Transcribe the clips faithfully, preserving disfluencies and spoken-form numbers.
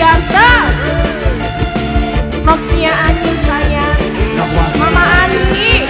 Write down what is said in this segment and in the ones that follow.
ganteng. Noknya Ani sayang. Mama Ani.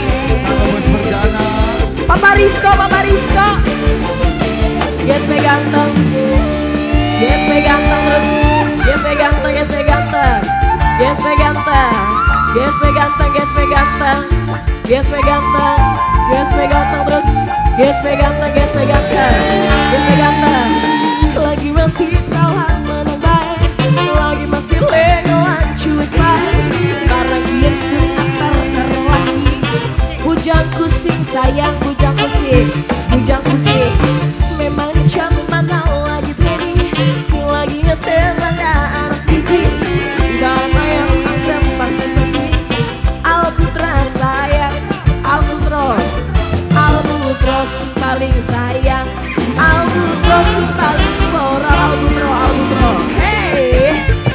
Papa Rizko, Papa Rizko. Yes be ganteng. Yes be ganteng terus. Yes be ganteng, yes be ganteng. Yes be ganteng. Yes be ganteng, yes be ganteng. Yes be ganteng. Yes be ganteng terus. Yes be ganteng, yes be ganteng. Yes be ganteng. Lagi masih kalah menang baik. Lagi masih legoan cuek baik. Karena dia sebentar terlaki. Bujang kusing sayang, bujang kusing. Bujang kusing. Memang jam mana lagi training. Si lagi ngetel ada anak siji. Karena yang ada pasti besi. Al Putra sayang, Al Putro. Al Putro si paling sayang. Al Putro si paling moral. Al Putro, Al Putro. Hey,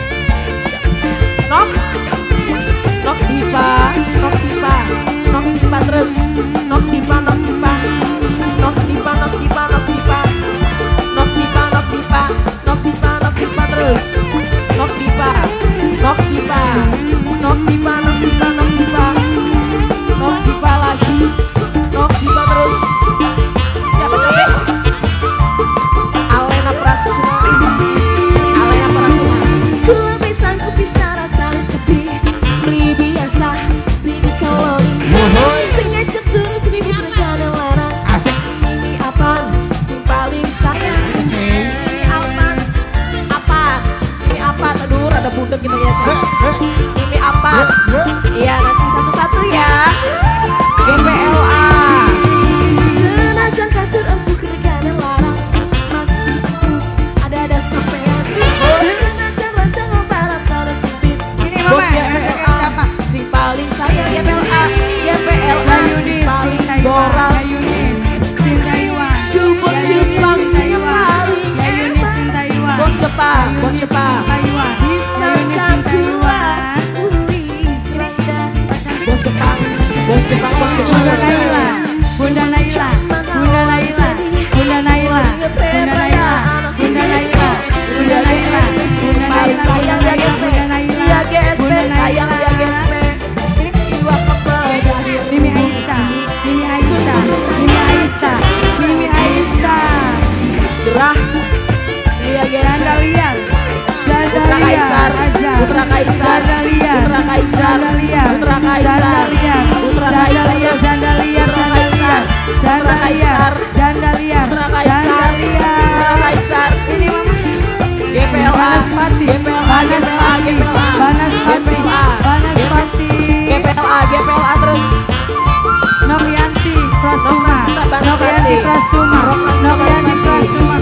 Nok, Nok Dipa, Nok Dipa, Nok Dipa terus. Nok Dipa, Nok Dipa, Nok Dipa, Nok Dipa, Nok Dipa, Nok Dipa, Nok Dipa, Nok Dipa, Nok Dipa terus. Nok Dipa, Nok Dipa, Nok Dipa, Nok Dipa, Nok Dipa, Nok Dipa lagi. Nok Dipa terus. Siapa tadi? Alena Prasuma. Alena Prasuma. Ku bisa, ku bisa rasa sepi. Beli biasa, beli kalori. Sengaja turun beli berkadang larang. Asik. Ini apaan? Si paling sayang. Ini apaan? Apaan? Ini apaan? Aduh, rada budek gitu ya, Cak. Ini apaan? Iya, nanti satu-satu ya. G P L A. Senajan kasur empuk berkadang larang. Masih ada-ada sampean. Senajan rancang apa rasa sempit. Ini mama, Bos G P L A. siapa? Si paling sayang G P L A. G P L A si paling boral. Yunis, Sintaiwan. Du bos Jepang si paling hebat. Bos Jepang, bos Jepang. Bisa kan kuat tulis rada. Bos Jepang, bos Jepang, bos Jepang. Bunda Naila, Bunda Naila, Bunda Naila, Bunda Naila, Bunda Naila, Bunda Naila, Bunda Naila, Bunda Paling Naila, sayang ya G S P, ya G S P, sayang ya G S P. Dua kepada Mimi Aisyah, Mimi Aisyah, Mimi Aisyah, Mimi Aisyah. gerah. Iya G S P. Jandalian, Putra Jandalian Kaisar, aja. Putra Kaisar, Jandalian, Putra Kaisar, Jandalian, Putra Kaisar, Jandalian, Putra Jandalian, Kaisar, Jandalian, Putra Kaisar, Jandalian, Jandalian, Putra Kaisar, Jandalian. Putra Kaisar. Ini mama. G P L A, Banaspati, G P L A, Banaspati, G P L A, Banaspati, Banaspati. G P L A, G P L A terus. Nokyanti Prasuma, Nokyanti Banaspati. Nokyanti Prasuma, Nokyanti Prasuma.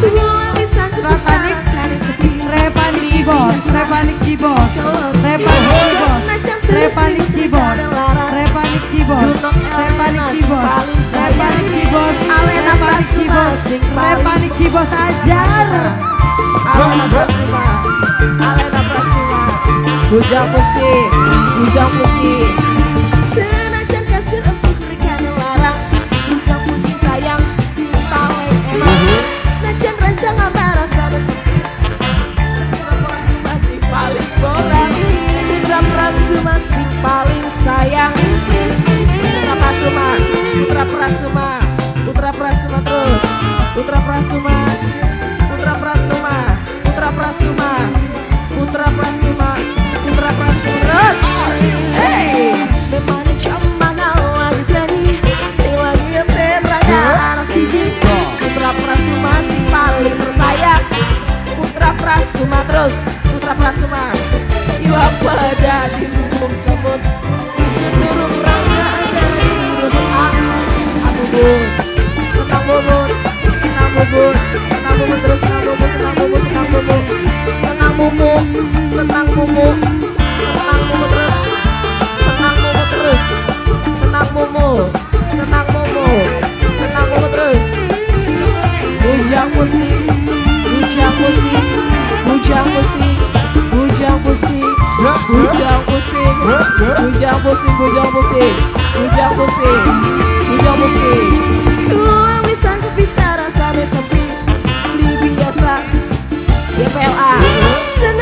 Repanik Cibos, Repanik Cibos, Repanik Cibos, Repanik Cibos, Repanik Cibos, Repanik Cibos, Repanik Cibos, Repanik Cibos, Repanik Cibos ajar. Alena Prasuma, Alena Prasuma. Bujang pusing, bujang pusing. Senajan kasur empuk berkadang larang. Bujang pusing sayang, si paling enak. Najan rancang apa rasa resep. Putra Prasuma si paling borak. Putra Prasuma si paling sayang. Putra Prasuma, Putra Prasuma, Putra Prasuma terus. Putra Prasuma, Putra Prasuma, Putra Prasuma, Putra Prasuma, Putra Prasuma terus. Hey, memang zaman awal jadi si lagi ngeteranya anak siji. Putra Prasuma si paling tersayang. Putra Prasuma terus, Putra Prasuma. Iwa pada di bubung semut, seluruh rangka jadi bubung aku. Aku bubun, senang bubun, senang bubun, senang bubun terus, senang bubun, senang bubun, senang bubun, senang bubun, senang bubun, senang bubun terus, senang bubun terus, senang bubun, senang bubun, senang bubun terus. Bujang musik, bujang musik, bujang musik, bujang musik, bujang musik, bujang musik, bujang musik, bujang musik, bujang musik. Ku bisa, ku bisa rasa sepi, beli biasa. G P L A.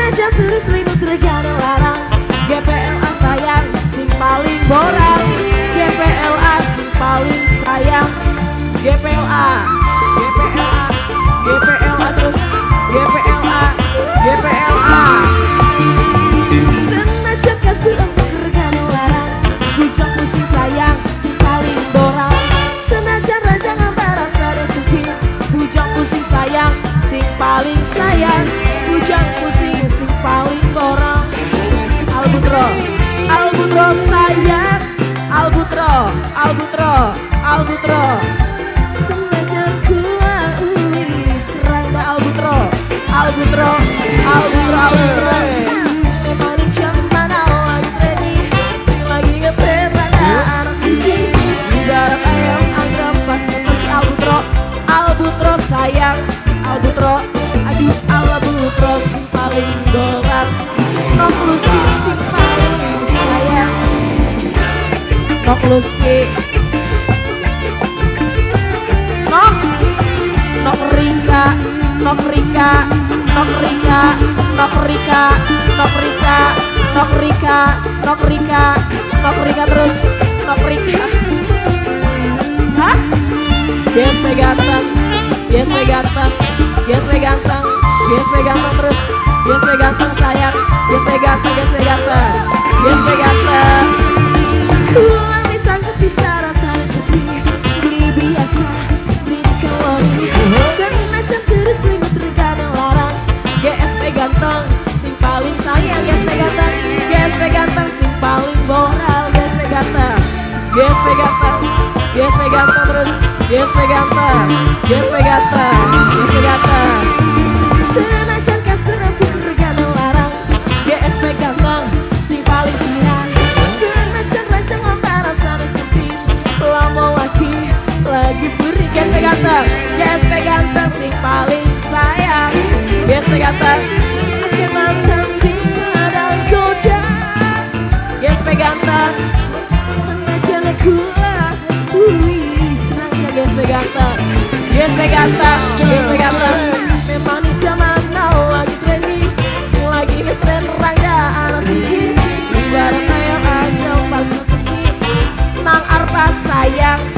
paling sayang, bujang pusing sing paling borong. Albutro, Albutro sayang, Albutro, Albutro, Albutro. Sengaja gua ui serangga Albutro, Albutro, Albutro, Albutro. Memang di zaman lagi ready, sing lagi ngetren rada anak siji. Ibarat ayam anggap pas si Albutro, Albutro sayang, Albutro, aduh Albutro sing paling dorang. Nok lusi sing paling sayang, Nok lusi, Nok, Nok Rika, Nok Rika, Nok Rika, Nok Rika, Nok Rika, Nok Rika, Nok Rika, Nok Rika terus, Nok Rika. Hah? Yes me ganteng, yes me ganteng, yes me ganteng, yes me ganteng terus, yes me ganteng sayang, yes me ganteng, yes me ganteng, yes me ganteng. Ku lagi sanggup bisa rasanya sepi, beli biasa, beli kalori. Sengaja terus selimut terkadang larang. G S P ganteng, sing paling sayang, G S P ganteng, G S P ganteng, sing paling moral, G S P ganteng, G S P ganteng. Yes me ganteng terus, yes me ganteng, yes me ganteng, yes me ganteng. Senajan kasar pun terkadang larang, G S P ganteng, sing paling sayang. Senajan rancang antara sana sepi, lama lagi, lagi beri. G S P ganteng, G S P ganteng, sing paling sayang. G S P ganteng, akhir mantan sing ada goda. G S P ganteng, senajan aku wih, senangnya G S P ganteng, G S P ganteng, G S P ganteng. Memang di zaman now lagi trendy, sing lagi ngetren rangga anak siji. Ibarat ayam anjong pas ngetesi, nang arpa sayang.